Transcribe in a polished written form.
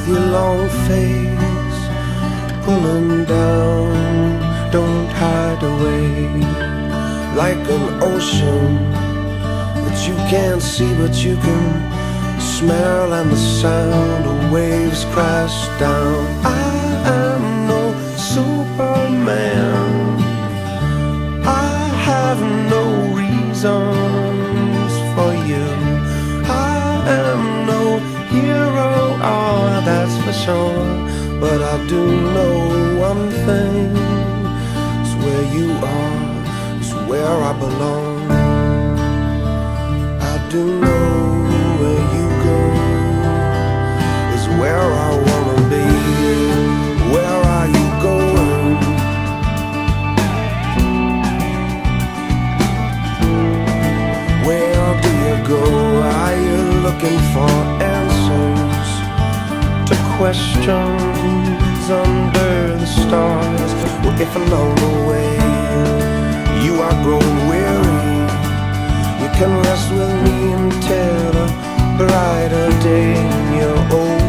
your long face pulling down, don't hide away like an ocean that you can't see but you can smell, and the sound of waves crash down. I am no Superman, I have no reasons for you. I am no hero, oh that's for sure. But I do know one thing, it's where you are, it's where I belong. I do know where you go is where I wanna be. Where are you going? Where do you go? Are you looking for answers to questions under the stars? Well, if along the way you are growing weary, you can rest with me until a brighter day in your old